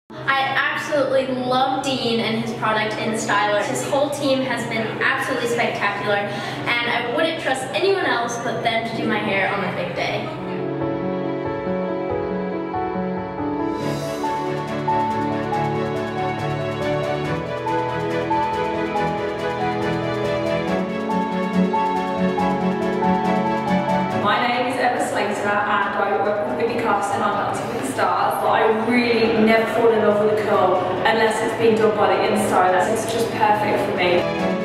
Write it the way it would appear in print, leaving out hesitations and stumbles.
I absolutely love Dean and his product InStyler. His whole team has been absolutely spectacular, and I wouldn't trust anyone else but them to do my hair on the big day. My name is Emma Slater and I work with Whitney Cuffs and I'm Dancing with the Stars. I really never fall in love with a curl unless it's been done by the InStyler. It's just perfect for me.